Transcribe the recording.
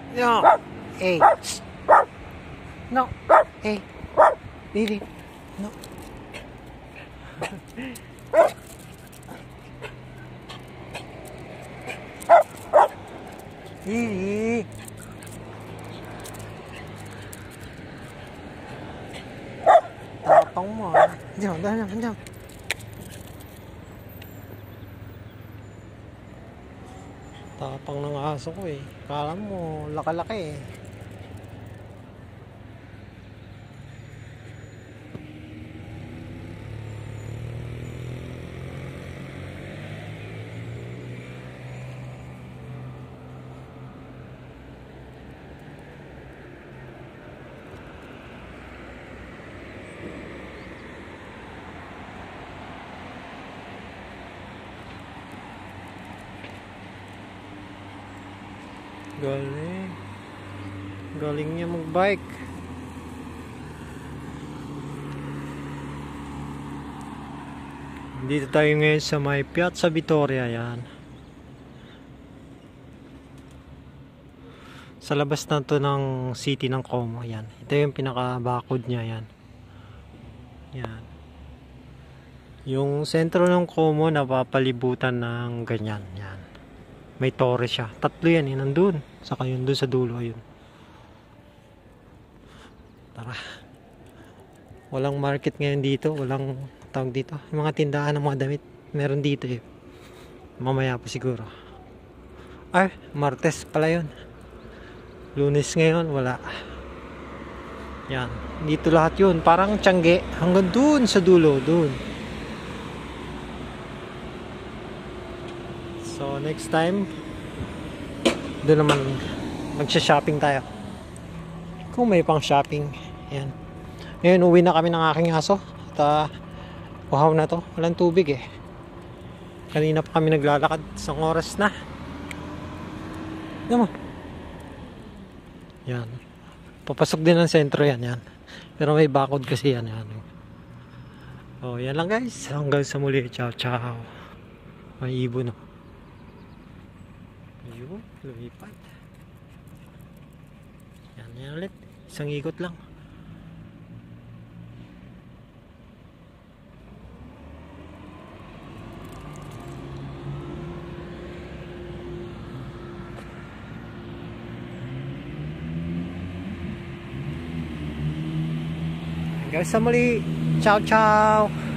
No. Hey. No. Hey. Lily. No. Lily. Tapang mo ah. Diyan. Tapang ng aso ko eh. Kala mo, laki-laki eh. Galing. Galing niya magbike. Dito tayo ngayon sa may Piazza Vittoria yan. Sa labas na to ng city ng Como yan. Ito yung pinaka-bakod niya yan. Yan. Yung sentro ng Como napapalibutan ng ganyan. Yan. May torre siya. Tatlo yan, nandun. Saka yun dun sa dulo, ayun. Tara. Walang market ngayon dito. Walang tawag dito. Yung mga tindahan ng mga damit. Meron dito eh. Mamaya pa siguro. Ay, Martes pala yun. Lunes ngayon, wala. Yan. Dito lahat yun. Parang Tiangge. Hanggang dun sa dulo. Dun. So next time doon naman magsha-shopping tayo kung may pang shopping. Yan. Ngayon uwi na kami ng aking aso at uhaw na to. Walang tubig eh. Kanina pa kami naglalakad. Isang oras na. Yan mo. Yan. Papasok din ng sentro yan. Yan. Pero may bakod kasi yan. Yan. Oh, yan lang guys. Hanggang sa muli. Ciao ciao. May ibon no. Ayun, lumipat. Yan ulit. Isang ikot lang. Hanggang sa muli. Ciao ciao.